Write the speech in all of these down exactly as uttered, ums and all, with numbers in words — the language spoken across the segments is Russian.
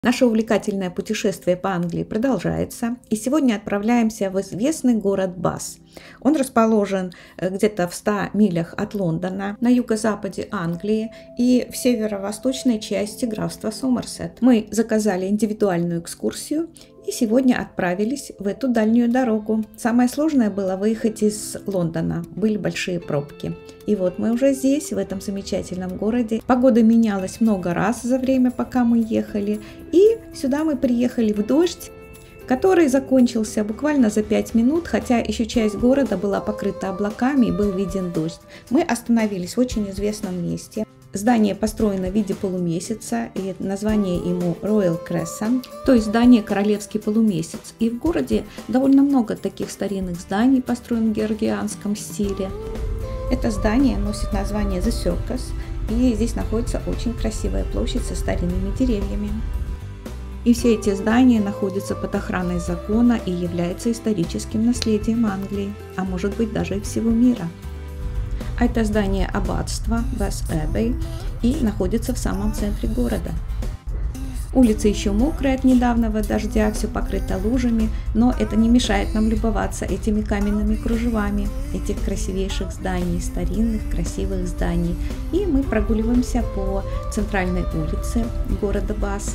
Наше увлекательное путешествие по Англии продолжается, и сегодня отправляемся в известный город Бас. Он расположен где-то в ста милях от Лондона, на юго-западе Англии и в северо-восточной части графства Сомерсет. Мы заказали индивидуальную экскурсию и сегодня отправились в эту дальнюю дорогу. Самое сложное было выехать из Лондона, были большие пробки. И вот мы уже здесь, в этом замечательном городе. Погода менялась много раз за время, пока мы ехали. И сюда мы приехали в дождь, который закончился буквально за пять минут, хотя еще часть города была покрыта облаками и был виден дождь. Мы остановились в очень известном месте. Здание построено в виде полумесяца, и название ему Royal Crescent, то есть здание Королевский полумесяц. И в городе довольно много таких старинных зданий, построенных в георгианском стиле. Это здание носит название The Circus, и здесь находится очень красивая площадь со старинными деревьями. И все эти здания находятся под охраной закона и являются историческим наследием Англии, а может быть даже и всего мира. А это здание аббатства Bath Abbey и находится в самом центре города. Улицы еще мокрые от недавнего дождя, все покрыто лужами, но это не мешает нам любоваться этими каменными кружевами, этих красивейших зданий, старинных красивых зданий. И мы прогуливаемся по центральной улице города Бас.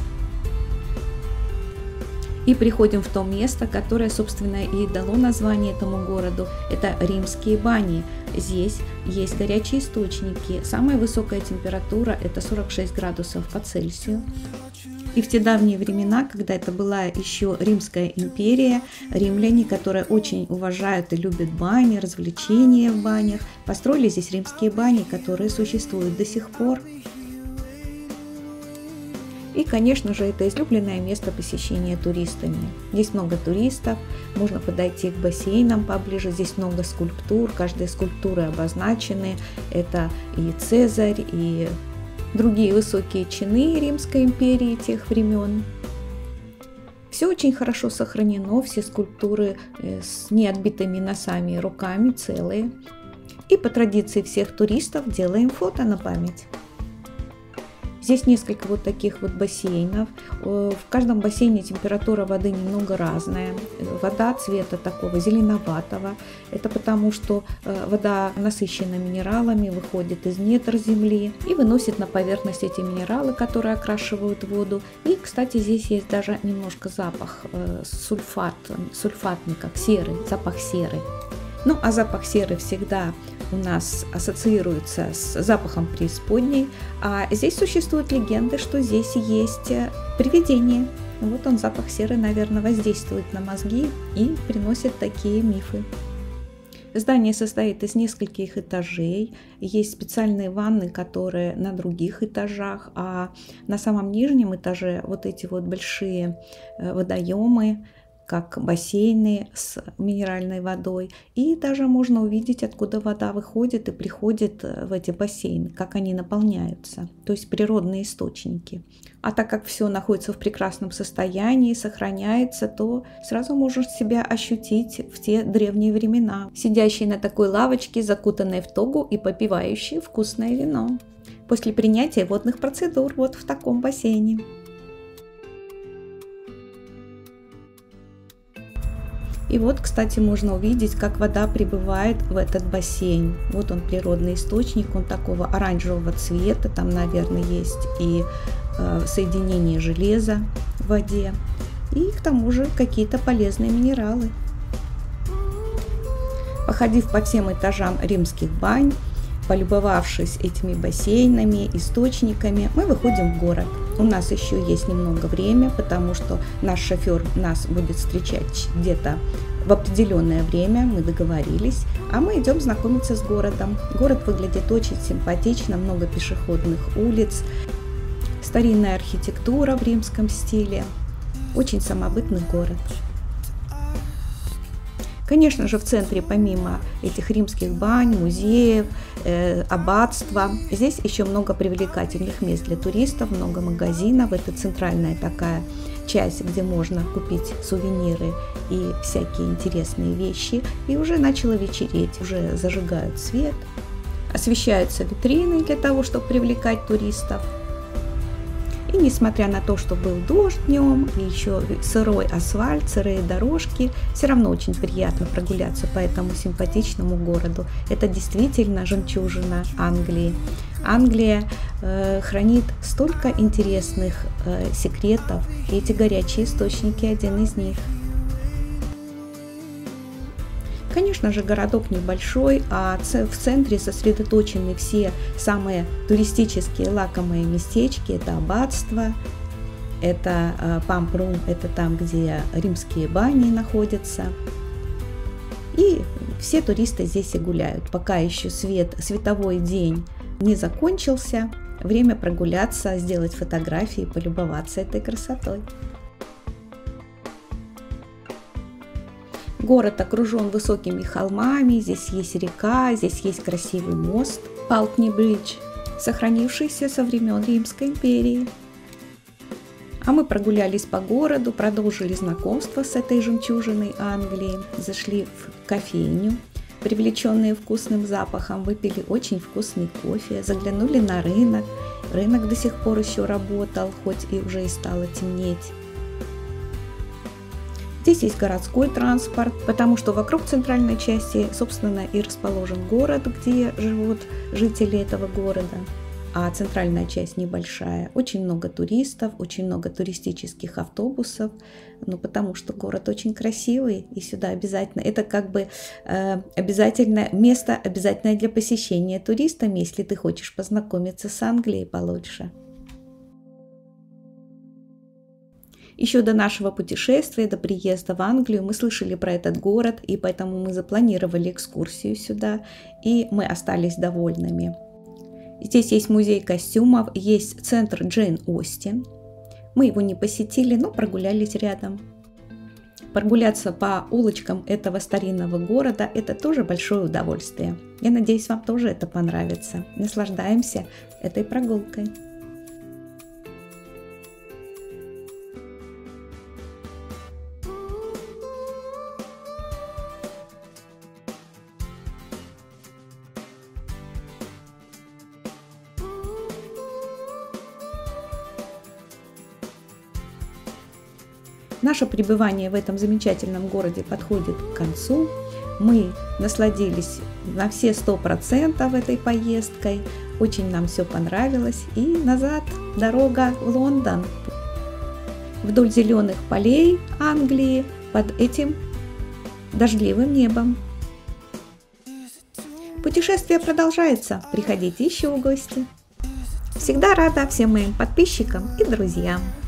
И приходим в то место, которое, собственно, и дало название этому городу. Это римские бани. Здесь есть горячие источники. Самая высокая температура – это сорок шесть градусов по Цельсию. И в те давние времена, когда это была еще Римская империя, римляне, которые очень уважают и любят бани, развлечения в банях, построили здесь римские бани, которые существуют до сих пор. И, конечно же, это излюбленное место посещения туристами. Здесь много туристов, можно подойти к бассейнам поближе, здесь много скульптур, каждая скульптуры обозначены. Это и Цезарь, и другие высокие чины Римской империи тех времен. Все очень хорошо сохранено, все скульптуры с неотбитыми носами и руками целые. И по традиции всех туристов делаем фото на память. Здесь несколько вот таких вот бассейнов. В каждом бассейне температура воды немного разная. Вода цвета такого зеленоватого. Это потому, что вода насыщена минералами, выходит из недр земли и выносит на поверхность эти минералы, которые окрашивают воду. И, кстати, здесь есть даже немножко запах сульфат, сульфатный, как серый, запах серы. Ну, а запах серы всегда у нас ассоциируется с запахом преисподней, а здесь существуют легенды, что здесь есть привидение. Вот он, запах серы, наверное, воздействует на мозги и приносит такие мифы. Здание состоит из нескольких этажей, есть специальные ванны, которые на других этажах, а на самом нижнем этаже вот эти вот большие водоемы, как бассейны с минеральной водой, и даже можно увидеть, откуда вода выходит и приходит в эти бассейны, как они наполняются, то есть природные источники. А так как все находится в прекрасном состоянии, сохраняется, то сразу можешь себя ощутить в те древние времена, сидящий на такой лавочке, закутанной в тогу и попивающий вкусное вино после принятия водных процедур вот в таком бассейне. И вот, кстати, можно увидеть, как вода прибывает в этот бассейн. Вот он, природный источник, он такого оранжевого цвета, там, наверное, есть и э, соединение железа в воде, и к тому же какие-то полезные минералы. Походив по всем этажам римских бань, полюбовавшись этими бассейнами, источниками, мы выходим в город. У нас еще есть немного времени, потому что наш шофер нас будет встречать где-то в определенное время, мы договорились, а мы идем знакомиться с городом. Город выглядит очень симпатично, много пешеходных улиц, старинная архитектура в римском стиле, очень самобытный город. Конечно же, в центре, помимо этих римских бань, музеев, э, аббатства, здесь еще много привлекательных мест для туристов, много магазинов. Это центральная такая часть, где можно купить сувениры и всякие интересные вещи. И уже начало вечереть, уже зажигают свет, освещаются витрины для того, чтобы привлекать туристов. И несмотря на то, что был дождь днем, и еще сырой асфальт, сырые дорожки, все равно очень приятно прогуляться по этому симпатичному городу. Это действительно жемчужина Англии. Англия э, хранит столько интересных э, секретов, и эти горячие источники один из них. Конечно же, городок небольшой, а в центре сосредоточены все самые туристические лакомые местечки. Это аббатство, это Памп-Рум, это там, где римские бани находятся. И все туристы здесь и гуляют. Пока еще свет, световой день не закончился, время прогуляться, сделать фотографии, полюбоваться этой красотой. Город окружен высокими холмами, здесь есть река, здесь есть красивый мост Палтни-Бридж, сохранившийся со времен Римской империи. А мы прогулялись по городу, продолжили знакомство с этой жемчужиной Англии, зашли в кофейню, привлеченные вкусным запахом, выпили очень вкусный кофе, заглянули на рынок. Рынок до сих пор еще работал, хоть и уже и стало темнеть. Здесь есть городской транспорт, потому что вокруг центральной части, собственно, и расположен город, где живут жители этого города, а центральная часть небольшая. Очень много туристов, очень много туристических автобусов, ну, потому что город очень красивый, и сюда обязательно, это как бы э, обязательное место, обязательное для посещения туристами, если ты хочешь познакомиться с Англией получше. Еще до нашего путешествия, до приезда в Англию мы слышали про этот город, и поэтому мы запланировали экскурсию сюда, и мы остались довольными. Здесь есть музей костюмов, есть центр Джейн Остин. Мы его не посетили, но прогулялись рядом. Прогуляться по улочкам этого старинного города – это тоже большое удовольствие. Я надеюсь, вам тоже это понравится. Наслаждаемся этой прогулкой. Наше пребывание в этом замечательном городе подходит к концу. Мы насладились на все сто процентов этой поездкой. Очень нам все понравилось. И назад дорога в Лондон. Вдоль зеленых полей Англии под этим дождливым небом. Путешествие продолжается. Приходите еще в гости. Всегда рада всем моим подписчикам и друзьям.